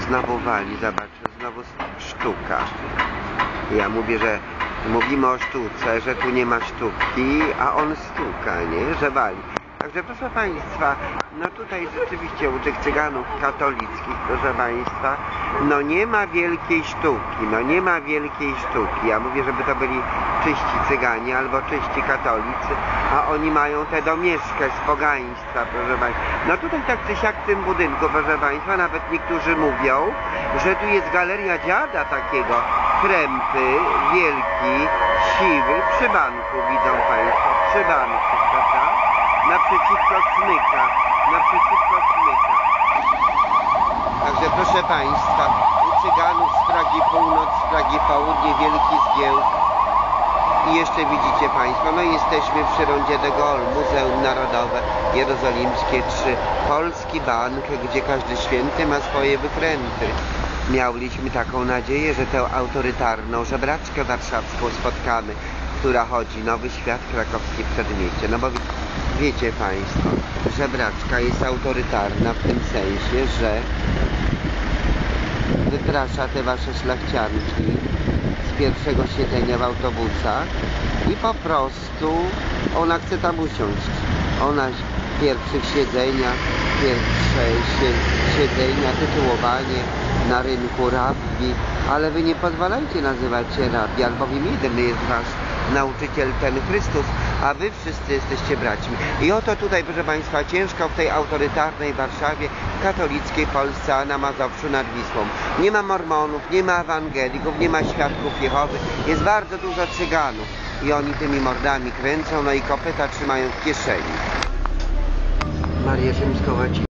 Znowu wali, zobaczcie, znowu sztuka. Ja mówię, że mówimy o sztuce, że tu nie ma sztuki, a on stuka, nie? Że wali. Także proszę Państwa, no tutaj rzeczywiście u tych cyganów katolickich, proszę Państwa, no nie ma wielkiej sztuki, no nie ma wielkiej sztuki. Ja mówię, żeby to byli czyści cyganie albo czyści katolicy, a oni mają tę domieszkę z pogaństwa, proszę Państwa. No tutaj tak czy siak w tym budynku, proszę Państwa, nawet niektórzy mówią, że tu jest galeria dziada takiego, krępy, wielki, siwy, przy banku, widzą Państwo, przy banku, prawda? Naprzeciwko smyka, naprzeciwko smyka. Także proszę Państwa, u cyganów z Pragi Północ, z Pragi Południe, wielki zgiełk. I jeszcze widzicie Państwo, no jesteśmy przy rondzie de Gaulle, Muzeum Narodowe Jerozolimskie 3, polski bank, gdzie każdy święty ma swoje wykręty. Mieliśmy taką nadzieję, że tę autorytarną żebraczkę warszawską spotkamy, która chodzi Nowy Świat, Krakowskie Przedmieście. No bo wiecie Państwo, żebraczka jest autorytarna w tym sensie, że wyprasza te wasze szlachcianki z pierwszego siedzenia w autobusach i po prostu ona chce tam usiąść. Ona pierwszych siedzenia, tytułowanie na rynku rabbi, ale wy nie pozwalajcie nazywać się rabbi, albowiem jeden jest wasz nauczyciel, ten Chrystus, a wy wszyscy jesteście braćmi. I oto tutaj, proszę Państwa, ciężko w tej autorytarnej Warszawie, katolickiej Polsce, a na Mazowszu nad Wisłą. Nie ma mormonów, nie ma ewangelików, nie ma świadków Jehowy, jest bardzo dużo cyganów i oni tymi mordami kręcą, no i kopyta trzymają w kieszeni. Marię Rzymską